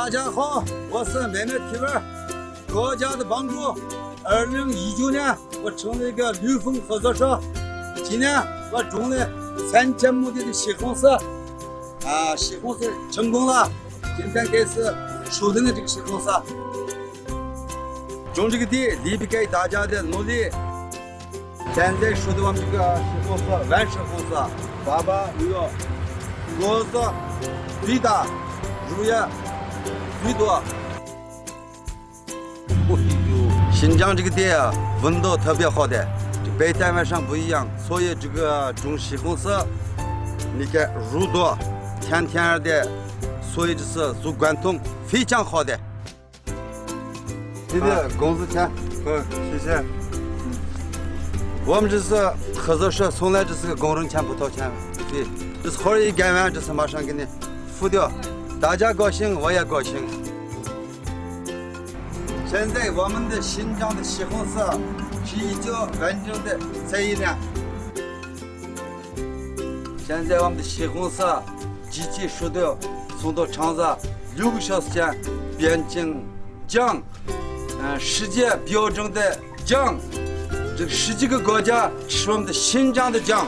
大家好，我是美美提文，国家的帮助。2019年，我成立一个绿丰合作社。今年我种了3000亩地的西红柿，西红柿成功了。今天开始收成的这个西红柿，种这个地离不开大家的努力。现在说的我们这个西红柿，完西红柿，爸爸有果子最大，肉也最多。新疆这个地啊，温度特别好的，白天晚上不一样，所以这个种西红柿，你看肉多，甜甜的，所以这是做贯通非常好的。你的工资钱，谢谢。我们这是合作社，从来这是个工人钱不掏钱，对，这是活一干完，这是马上给你付掉，大家高兴，我也高兴。现在我们的新疆的西红柿是已经完整的摘了。现在我们的西红柿机器收到，送到厂子6个小时前变成酱，世界标准的酱。这个10几个国家吃我们的新疆的酱。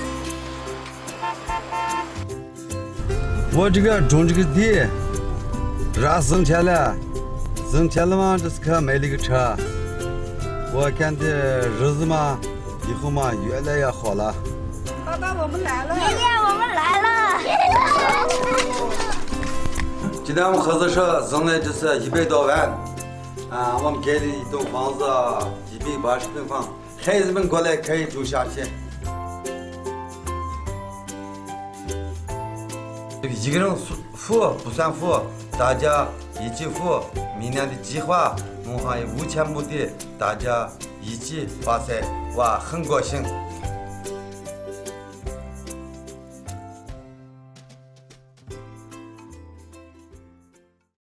我这个种这个地，啥挣钱了？挣钱了嘛，这是可买了个车。我看的日子嘛，以后嘛越来越好了。 爸爸，我们来了！ 爷爷，我们来了！ 今天我们合作社挣了这是100多万，我们盖了一栋房子，180平方，孩子们过来可以住下去。这个一个人付不算付，大家一起付。明年的计划，农行有5000亩地，大家一起发财，我很高兴。